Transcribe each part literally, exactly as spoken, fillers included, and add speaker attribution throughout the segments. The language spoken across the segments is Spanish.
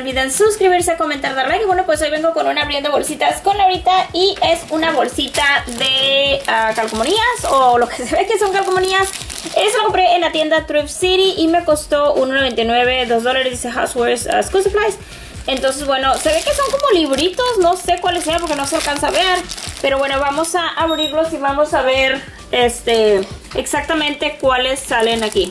Speaker 1: olviden suscribirse, comentar, dar like. Y bueno, pues hoy vengo con una abriendo bolsitas con Laurita. Y es una bolsita de uh, calcomanías, o lo que se ve que son calcomanías. Eso lo compré en la tienda Thrift City y me costó uno noventa y nueve, dos dólares, dice Housewares uh, School Supplies. Entonces, bueno, se ve que son como libritos, no sé cuáles sean porque no se alcanza a ver. Pero bueno, vamos a abrirlos y vamos a ver este exactamente cuáles salen aquí.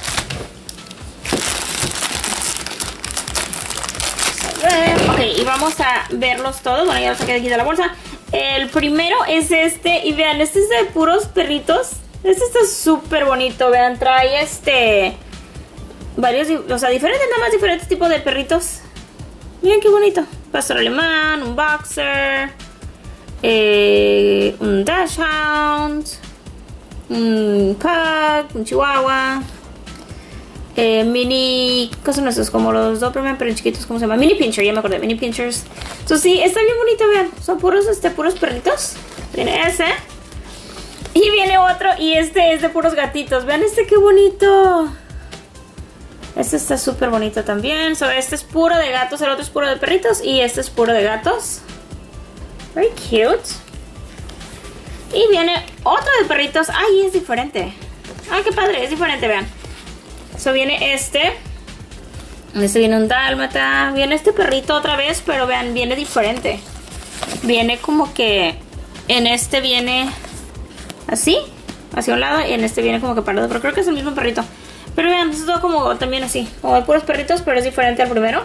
Speaker 1: Ok, y vamos a verlos todos. Bueno, ya los saqué de aquí de la bolsa. El primero es este, y vean, este es de puros perritos. Este está súper bonito, vean, trae este varios, o sea, diferentes, nada más diferentes tipos de perritos. Miren qué bonito. Pastor alemán, un boxer, eh, un dachshund, un pug, un chihuahua, eh, mini, ¿qué son estos? Como los Doberman, pero en chiquitos, ¿cómo se llama? Mini pincher, ya me acordé, mini pinchers. Entonces sí, está bien bonito, vean. Son puros, este, puros perritos. Viene ese. Y viene otro, y este es de puros gatitos. Vean este, qué bonito. Este está súper bonito también. So, este es puro de gatos, el otro es puro de perritos. Y este es puro de gatos. Very cute. Y viene otro de perritos. Ay, es diferente. Ay, qué padre, es diferente, vean. So, viene este. Este viene un dálmata. Viene este perrito otra vez, pero vean, viene diferente. Viene como que en este viene así, hacia un lado, y en este viene como que parado, pero creo que es el mismo perrito. Pero vean, es todo como también así, como de puros perritos, pero es diferente al primero.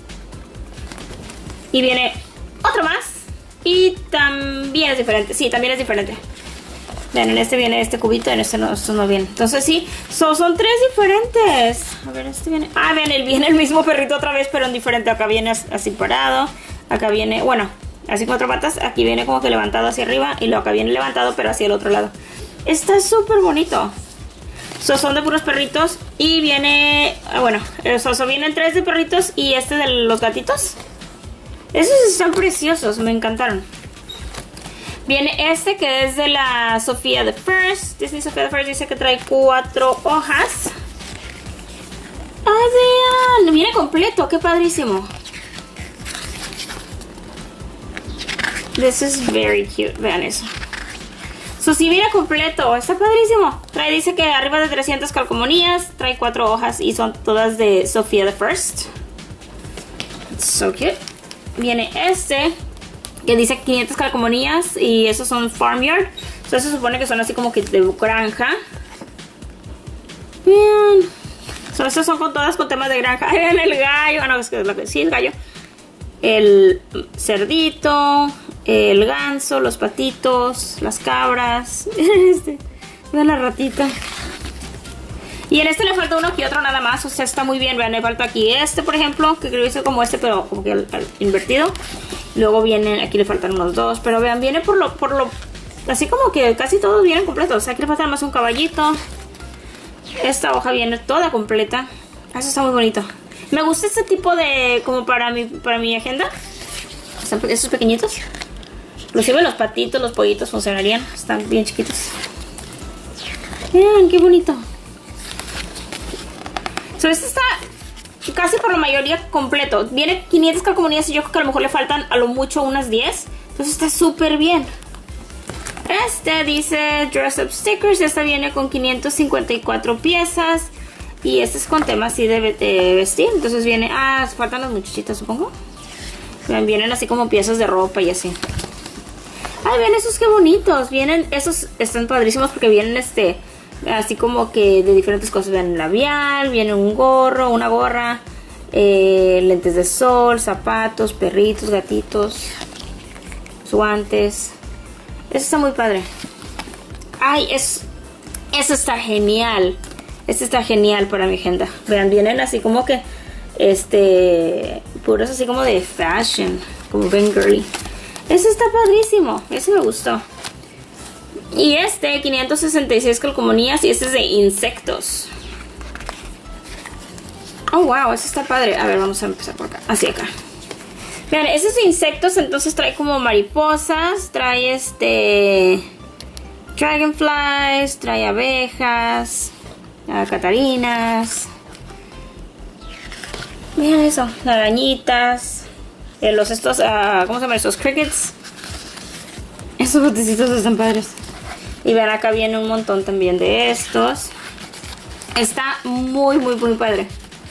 Speaker 1: Y viene otro más, y también es diferente, sí, también es diferente. Vean, en este viene este cubito, en este no, esto no viene. Entonces sí, so, son tres diferentes. A ver, este viene, ah, vean, él viene el mismo perrito otra vez, pero en diferente. Acá viene así parado, acá viene, bueno, así cuatro patas, aquí viene como que levantado hacia arriba, y luego acá viene levantado pero hacia el otro lado. Está súper bonito. So, son de puros perritos. Y viene, bueno, so, so vienen tres de perritos y este de los gatitos. Esos están preciosos, me encantaron. Viene este que es de la Sofía the First. Disney Sofía the First dice que trae cuatro hojas. ¡Ay, vean! Viene completo, qué padrísimo. This is very cute, vean eso. So, si viene completo, está padrísimo. Trae, dice que arriba de trescientas calcomanías. Trae cuatro hojas y son todas de Sofía the First. It's so cute. Viene este que dice quinientas calcomanías y esos son Farmyard. So, eso se supone que son así como que de granja. Bien. So, estos son con todas con temas de granja. Ahí ven el gallo. Ah, no, es que es lo que sí, el gallo. El cerdito, el ganso, los patitos, las cabras. Este, vean la ratita. Y en este le falta uno que otro nada más. O sea, está muy bien. Vean, le falta aquí este, por ejemplo, que creo que es como este, pero como que el, el invertido. Luego vienen, aquí le faltan unos dos. Pero vean, viene por lo, por lo, así como que casi todos vienen completos. O sea, aquí le falta más un caballito. Esta hoja viene toda completa. Eso está muy bonito. Me gusta este tipo de, como para mi, para mi agenda. Estos pequeñitos. Inclusive los patitos, los pollitos funcionarían. Están bien chiquitos. Miren, qué bonito. So, este está casi por la mayoría completo. Viene quinientas calcomanías y yo creo que a lo mejor le faltan a lo mucho unas diez. Entonces está súper bien. Este dice Dress Up Stickers. Esta viene con quinientas cincuenta y cuatro piezas. Y este es con tema así de, de vestir. Entonces viene, ah, faltan las muchachitas, supongo. Vienen así como piezas de ropa y así. Ay, ven esos qué bonitos. Vienen, esos están padrísimos porque vienen este, así como que de diferentes cosas. Vienen labial, viene un gorro, una gorra, eh, lentes de sol, zapatos, perritos, gatitos, guantes. Eso está muy padre. Ay, es, eso está genial. Este está genial para mi agenda. Vean, vienen así como que, este, puros así como de fashion, como bien girly. Ese está padrísimo, ese me gustó. Y este, quinientas sesenta y seis calcomanías, y este es de insectos. Oh, wow, ese está padre. A ver, vamos a empezar por acá, así acá. Vean, ese es de insectos, entonces trae como mariposas, trae este, dragonflies, trae abejas, catarinas. Vean eso, arañitas. Eh, los estos, uh, ¿cómo se llaman estos? Crickets. Estos botecitos están padres. Y vean, acá viene un montón también de estos. Está muy, muy, muy padre.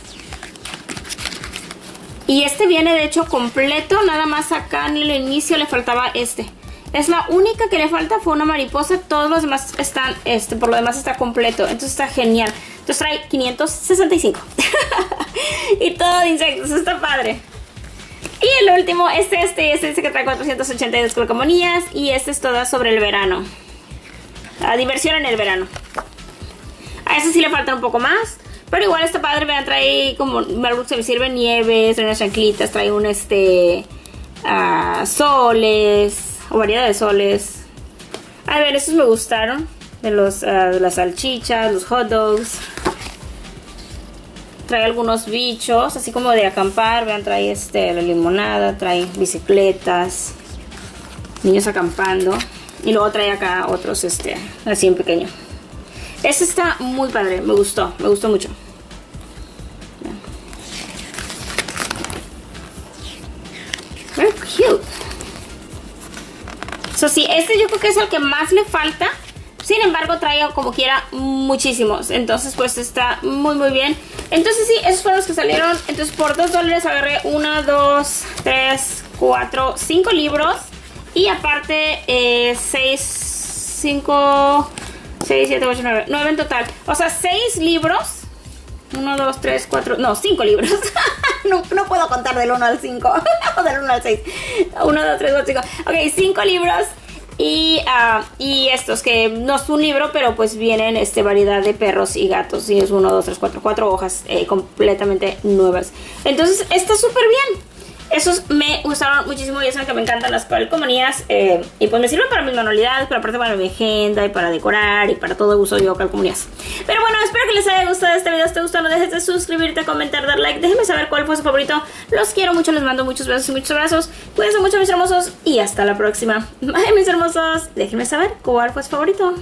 Speaker 1: Y este viene de hecho completo. Nada más acá en el inicio le faltaba este. Es la única que le falta, fue una mariposa. Todos los demás están, este, por lo demás está completo. Entonces está genial. Entonces trae quinientos sesenta y cinco. Y todo de insectos, está padre. Y el último es este. Este dice que trae cuatrocientos ochenta y dos calcomanías. Y este es toda sobre el verano. La diversión en el verano. A eso sí le falta un poco más. Pero igual está padre. Vean, trae como algo que me sirve nieves, trae unas chanclitas, trae un este... Uh, soles... o variedad de soles. A ver, estos me gustaron. De, los, uh, de las salchichas, los hot dogs. Trae algunos bichos, así como de acampar. Vean, trae este, la limonada, trae bicicletas, niños acampando. Y luego trae acá otros, este, así en pequeño. Este está muy padre, me gustó, me gustó mucho. Very cute. So, sí, este yo creo que es el que más le falta. Sin embargo, trae como quiera muchísimos. Entonces, pues está muy, muy bien. Entonces, sí, esos fueron los que salieron. Entonces, por dos dólares agarré uno, dos, tres, cuatro, cinco libros. Y aparte, eh, seis, cinco, seis, siete, ocho, nueve. nueve en total. O sea, seis libros. uno, dos, tres, cuatro, no, cinco libros. no, no puedo contar del uno al cinco. O del uno al seis. uno, dos, tres, cuatro, cinco. Ok, cinco libros. Y, uh, y estos que no es un libro, pero pues vienen este, variedad de perros y gatos. Y es uno, dos, tres, cuatro, cuatro hojas eh, completamente nuevas. Entonces está súper bien. Esos me gustaron muchísimo y saben que me encantan las calcomanías. Eh, y pues me sirven para mis manualidades, pero aparte para mi agenda y para decorar y para todo uso yo calcomanías. Pero bueno, espero que les haya gustado este video. Si te gustó, no dejes de suscribirte, comentar, dar like. Déjenme saber cuál fue su favorito. Los quiero mucho, les mando muchos besos y muchos abrazos. Cuídense mucho, mis hermosos, y hasta la próxima. Bye, mis hermosos. Déjenme saber cuál fue su favorito.